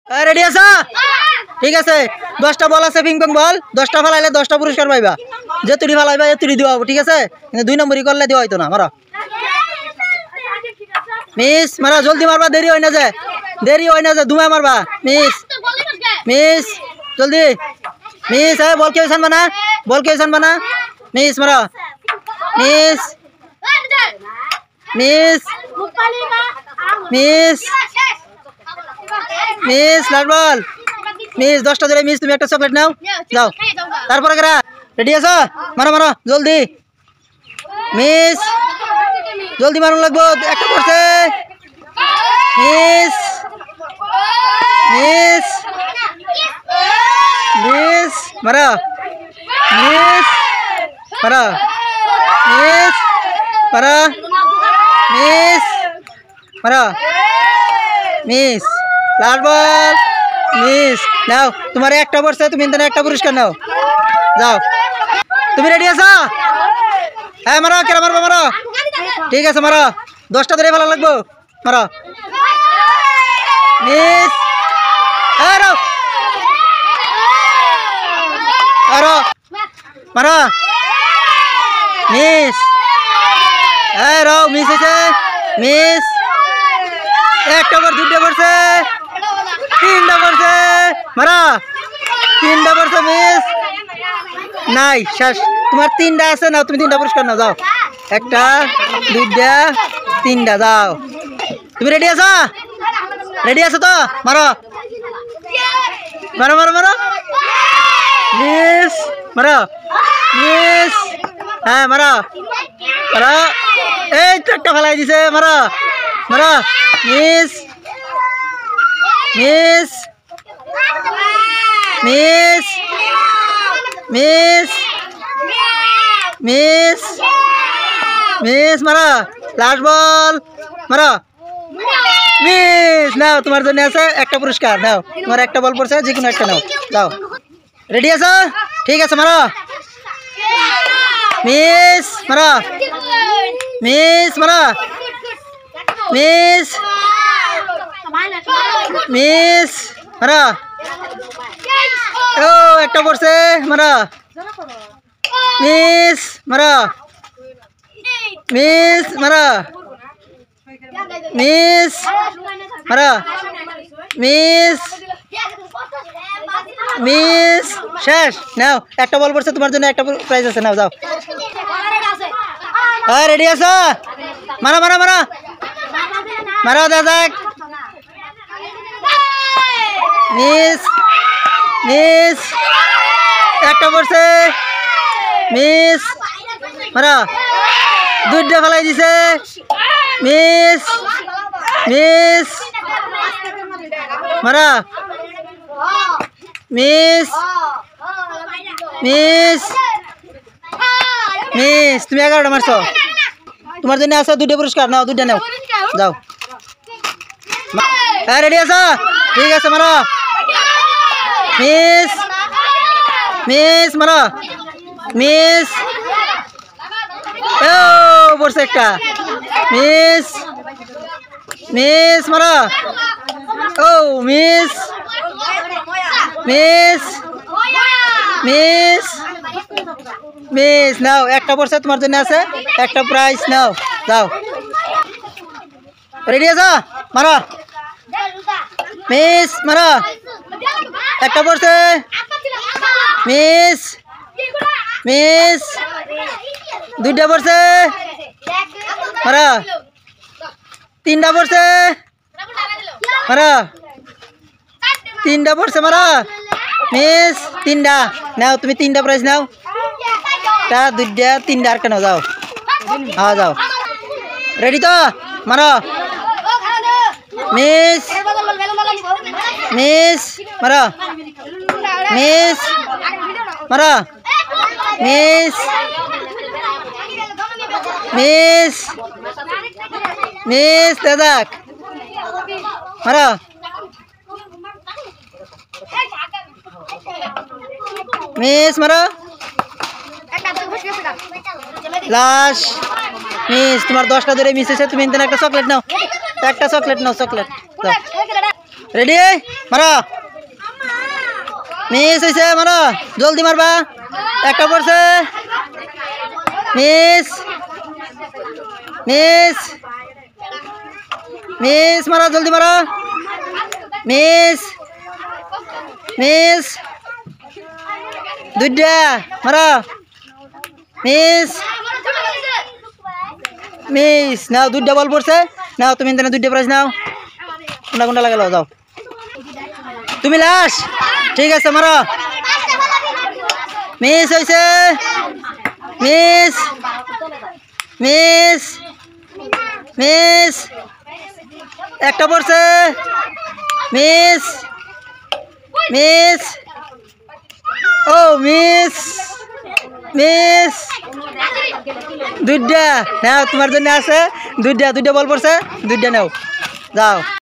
Ready আছো? ঠিক আছে, 10টা বল আছে পিং পং বল, 10টা ফেলাইলে 10টা পুরস্কার পাইবা। যে তুই ফেলাইবা তুই দেওয়া হবো, ঠিক আছে? কিন্তু 2 নম্বরই করলে দেওয়া হইতো না। মারো মিস, মারা জলদি মারবা, দেরি হয় না যে দুমা মারবা। মিস মিস জলদি মিস। বল কেউ ছানবা না, মিস মারা। মিস মিস মিস মিস লাল বল মিস। 10টা ধরে মিস, তুমি একটা চকলেট নাও, যাও। তারপরে করা রেডি আছো? মারো জলদি মিস, জলদি মারুন লাগবো। একটা করছে মিস মিস মিস মারা। মিস মারা, মিস মারা, মিস মারা, মিস লাল বল মিস। নাও তোমার একটা পড়ছে, তুমি একটা পুরস্কার নাও, যাও। তুমি রেডি আছো? হ্যাঁ মারো, কেরা মারবো মারো। ঠিক আছে মারো, 10টা ধরে ভালো লাগবো। মারো মিস, আরো আরো মারো মিস। আরো মিস হয়েছে, মিস। একটা করে 2টা করছে, 3টা করছে, মারো 3টা করছে, মিস নাই। শেষ, তোমার 3টা আছে, নাও তুমি 3টা পুরস্কার নাও, যাও। 1টা 2টা 3টা, যাও। তুমি রেডি আছো? রেডি আছো তো? মারো মারো মারো মারো মিস, মারো মিস। হ্যাঁ মারো মারো, এই তো একটা ফেলাই দিছে। মারো মারো miss miss miss miss miss miss মারো। লাস্ট বল মারো মিস। নাও তোমার জন্য আছে একটা পুরস্কার, নাও। তোমার একটা বল পড়ছে, যে কোনো একটা নাও, যাও। রেডি আছো? ঠিক আছে মারো মিস, মারো মিস, মারো মিস মিস মারো। ও একটা পড়ছে, মারো মিস, মারো মিস, মারো মিস, মারো মিস মিস। শেষ, নাও একটা বল পড়ছে, তোমার জন্য একটা প্রাইজ আছে, নাও, যাও। হ্যাঁ রেডি আছো? মারো মারো মারো মারো, দাদাক মিস মিস। একটা পড়ছে, মিস মারো। 2টা ফেলাই দিছে, মিস মিস মারো মিস মিস মিস। তুমি 11টা মারছো, তোমার জন্য আছে 2টা পুরস্কার, নাও 2টা নাও, যাও। হ্যাঁ রেডি আছো? ঠিক আছে মারো মিস মিস, মারো মিস। ও পড়ছে একটা, মিস মিস মারো। ও মিস মিস মিস মিস। নাও একটা পড়ছে, তোমার জন্য আছে একটা প্রাইজ, নাও, যাও। রেডি আছো? মারো মিস, মারো। একটা পড়ছে, মিস মিস। 2টা পড়ছে, মারো। 3টা পড়ছে, মারো। 3টা পড়ছে, মারো মিস। 3টা, নাও তুমি 3টা প্রাইজ নাও। 2টা 3টা আর কেন, যাও। হ্যাঁ যাও। রেডি তো? মারো মিস মিস, মারো মিস, মারো মিস মিস মিস। দাদাক মারো মিস, মারো লাস্ট মিস। তোমার 10টা ধরে মিস হয়েছে, তুমি একটা চকলেট নাও, একটা চকলেট নাও, চকলেট। রেডি? মারা মিস হয়েছে মারা জলদি মারবা একটা পড়ছে মিস মিস মিস মারা জলদি মারা মিস মিস দুইটা মারা মিস মিস নাও দুইটা বল পড়ছে নাও তুমি দুইটা প্রাইজ নাও কোনটা কোনটা লাগালো যাও তুমি লাশ ঠিক আছে মারো মিস হয়েছে মিস মিস মিস একটা পড়ছে মিস মিস ও মিস মিস দুইটা নাও তোমার জন্য আছে দুইটা বল পড়ছে দুইটা নাও যাও